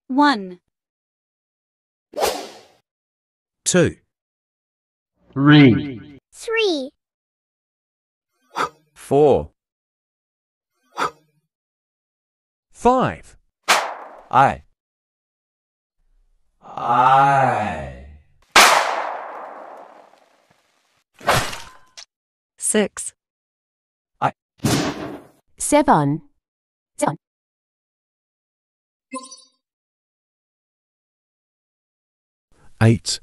1, 2, 3, 3, 4, 5, I, 6, 7, 8,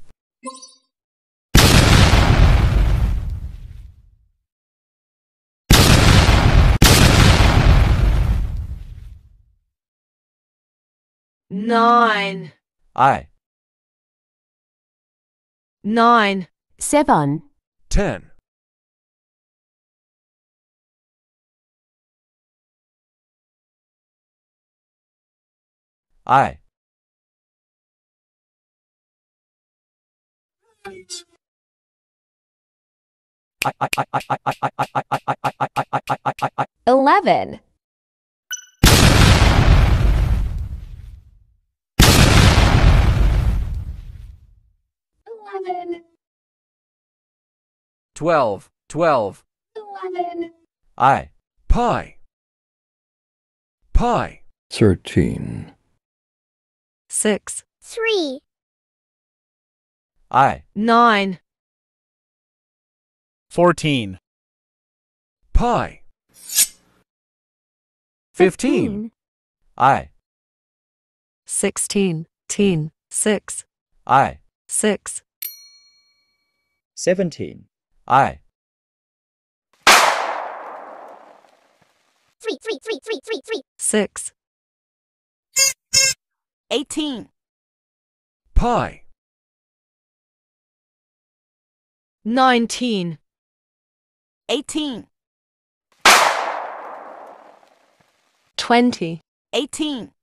9, I, 9, 7, 10, 8, 11, 12, 12, 11, I, pi, pi, 13, 6, 3, I, 9, 14, pi, 15, I, 16, 6, I, 6, 17, I, 3, 3, 3, 3, 3, 3, 6, 18, pi, 19, 18, 20, 18,